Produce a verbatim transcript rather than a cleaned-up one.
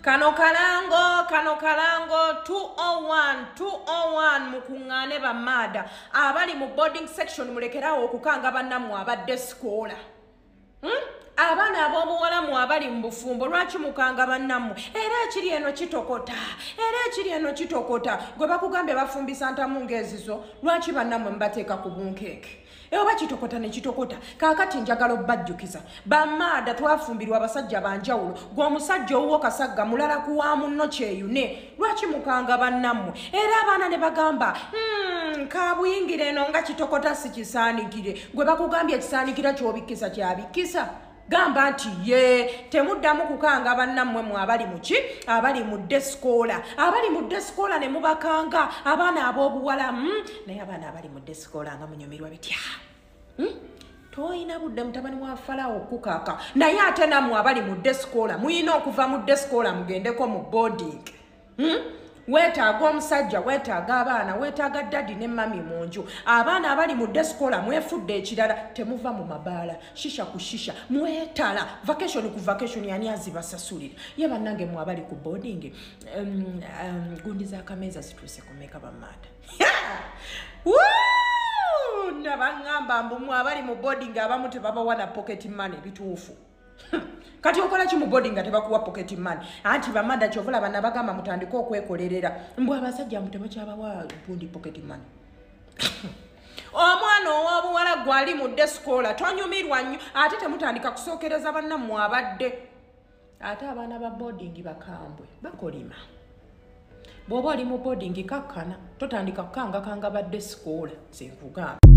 Kano kalango, kano kalango, two oh one, two oh one mukungane ba mada. Abali mu boarding section mulekelaawo okukanga banammwe abadde sikola. Hmm? Abana abobuwala mu abali mu bufumbo lwaki mukanga banammwe era ekiri eno kitokota era ekiri eno kitokota gwe bakugambye bafumbisa ntamu ngezizo lwaki banammwe mbateeka ku bunkeeke eyo bakitokota ne kitokota kaakati njagala obbajjukiza bamaada twafumbirwa abasajja banjawulo gw'omusajja owuwo kasagga mulala kuwa munno kyeyune lwaki mukanga banammwe era abaana ne bagamba hmm, kaabuyingira eno nga kitokota si kisaanikire gwe bakugambye ekisaanikira ky'obikkisa kyabikkisa gamba nti ye temuddamu kukanga banammwe mu abali muki abali mu desikola abali mu desikola ne mubakanga abaana ab'obuwala mm? naye abaana abali mu desikola nga munyumirwa bitya mm? toyina budde mutabani wa Falaawo okukaaka naye ate nammwe abali mu desikola muyina okuva mu desikola mugendeko mu boarding mm? Wetaaga omusajja wetaaga abaana wetaaga daddy ne mami mu nju abaana abali mu desikola mwefudde ekirala temuva mu mabaala shisha ku shisha mwetala vacation ku vacation yani azibasasulira ye bannange mu abali ku boarding um, um, gundi za kameza situse kumeka bamada woo nabangamba mbu mu abali mu boarding abamu tebabawana pocket money bituufu kati okola ki mu boarding tebakuwa pocket money anti bamanda kyovula bana bagamba mutandika okwekolerera mbu abasajja mutebakyabawa pundi pocket money omwana ow'obuwala gwali mu desikola tonyumirwa nnyo ate temutandika kusookereza bannammwe abadde ate abaana ba boarding bakambwe bakolima bw'oba oli mu boarding kakkana totandika kukangakanga badde sikola zenkugamba